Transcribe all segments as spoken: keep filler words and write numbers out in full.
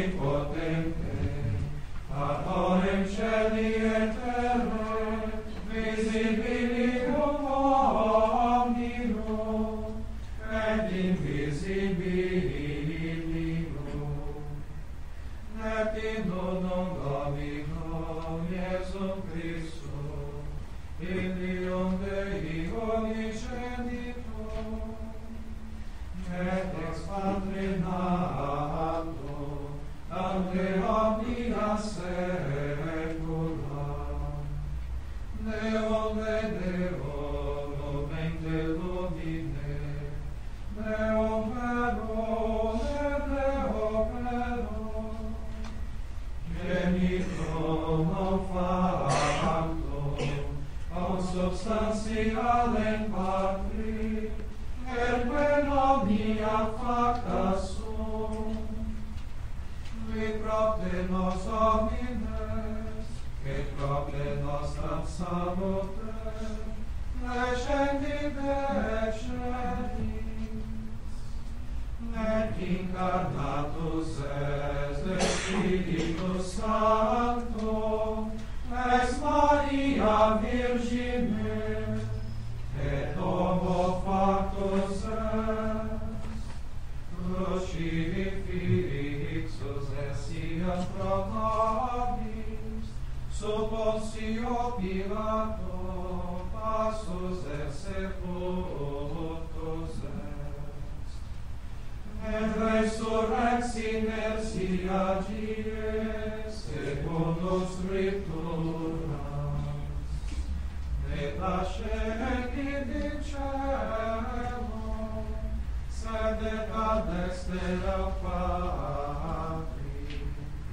onnipotente, ad orem celi et terrae, visibilium omnium, et invisibilium, et in unum Domino Iesum Christum, Filium Dei unigenitum, et ex Patri nato, ante omnia saecula, Deum et Deum mente lumine, Deum verum et Deum verum, genitum non factum, consubstantialem Patri, erque omnia facta sum, qui propter nos homines, et propter nostram salute, lecenti decetis, et incarnatus es de Spiritus Sancto, ex Maria Virgine, et homo factus est, crucifixus essiam pro nobis, sub Pontio Pilato, passus et sepultus est, et resurrexine sia dies, secundum Scripturam, et ascendit in caelo, sedet ad dextera Patris,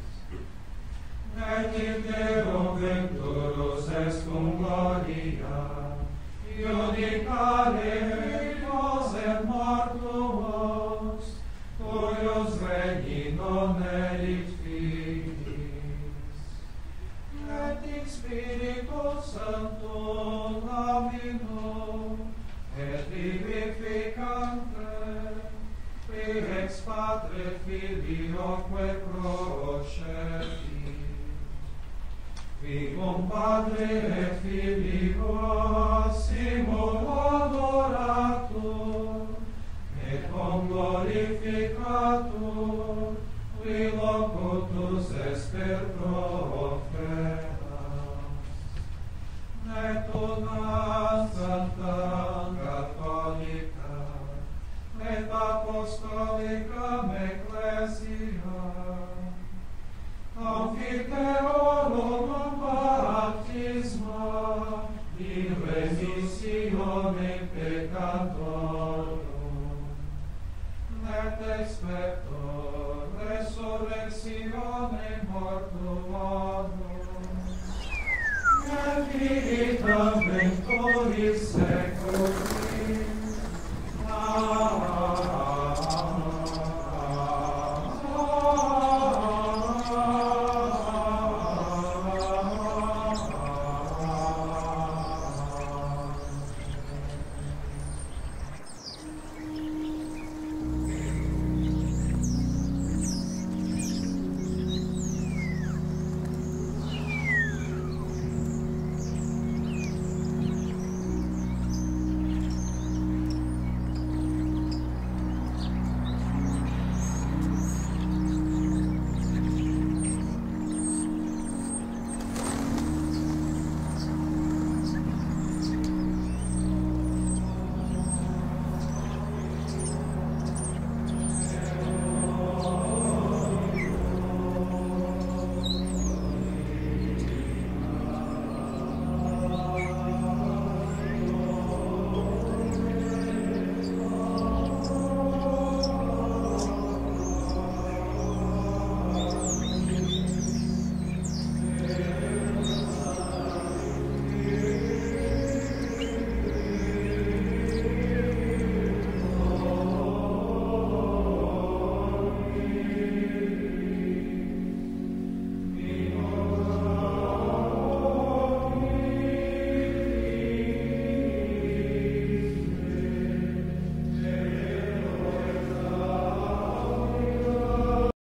et in Deum venturus est cum gloria, iudicare vivos et mortuos, cuius regni non erit filis, et in Spiritus Sanctum Dominum, et vivificante, qui ex Patre Filioque procedit, vivum Padre et Filio simul adoratur, et cum glorificatur, qui locutus est per profetas, et una santa catholica, et apostolicam ecclesia, confiteorum baptisma in remissione peccatorum, et expector resurrectione mortuorum, et vitam venturis seculi. Amen.